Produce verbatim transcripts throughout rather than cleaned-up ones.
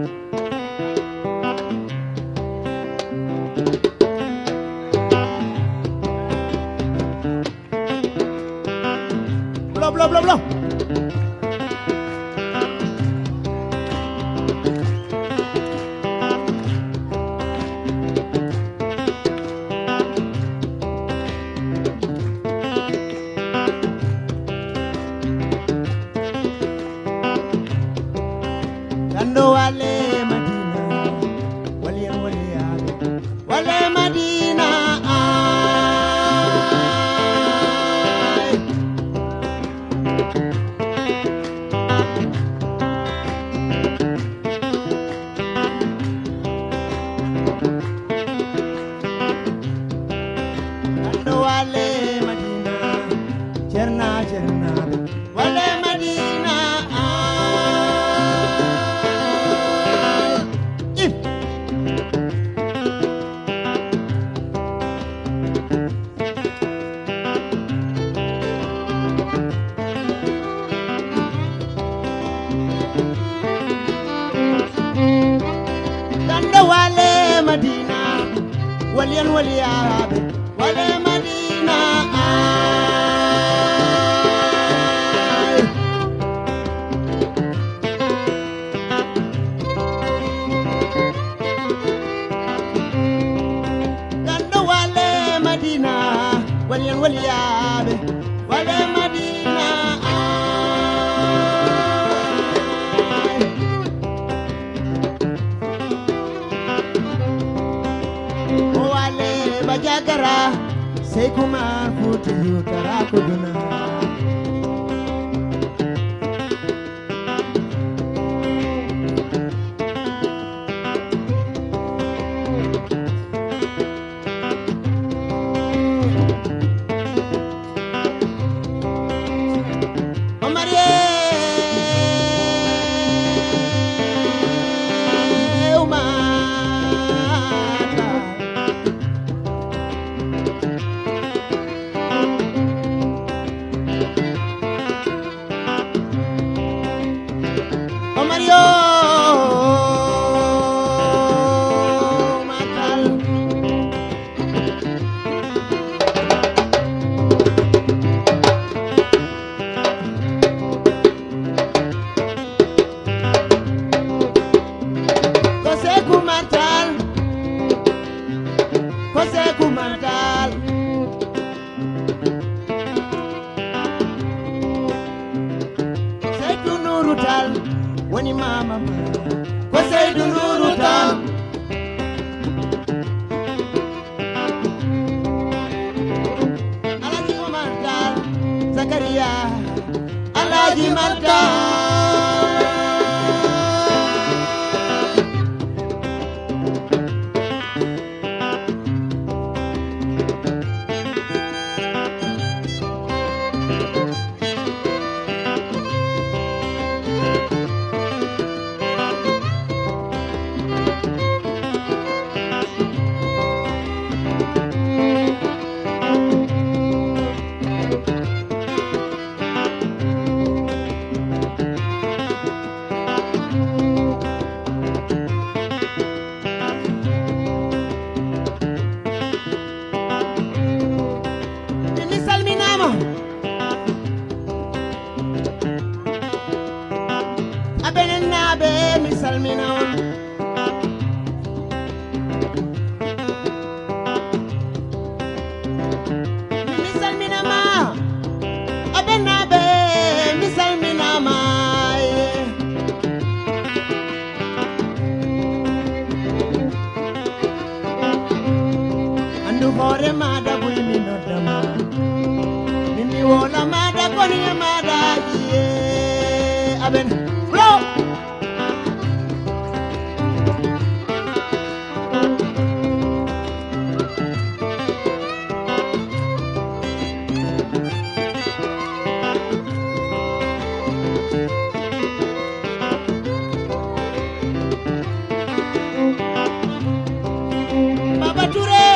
Belum, belum, belum, belum. Dando wale Madina, wale wale wale Madina. Ay. Dando wale Madina, cerna cerna, wale Madina. Wale Madina, walian waliabe, wale Madina. Ay. Dando wale Madina, walian waliabe, wale Madina. Bajagara Sekuma Futi Utara Kuduna. Omarie Mario Matal. Kose kumatal, kose kumatal. Say tu nurutal. Wani mama ko Seydou Nourou Tall. Alhaji Omar Tall Zakaria Alhaji Mar Tall. Hore mada bui minodama Nini wola mada koni mada ye Aben Flow Baba Touré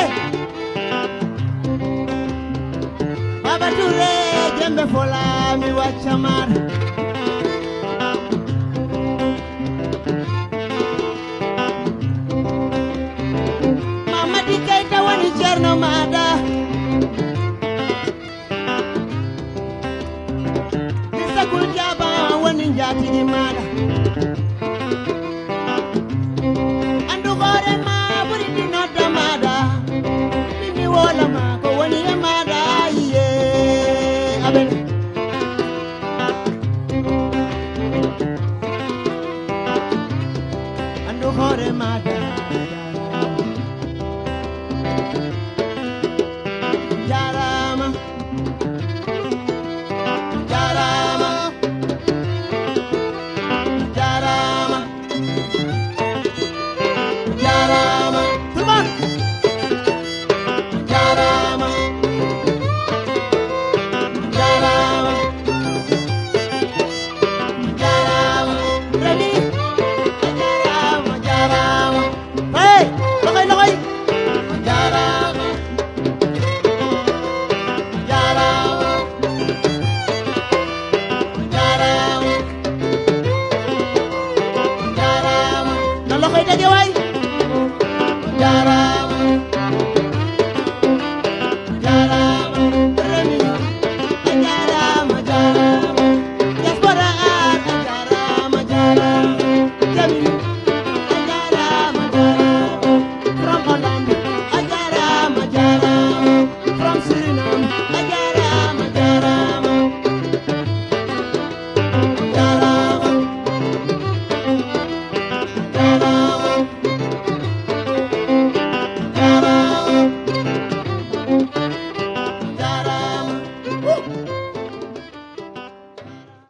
Baba Touré jembe fola mi wachamar do hore mada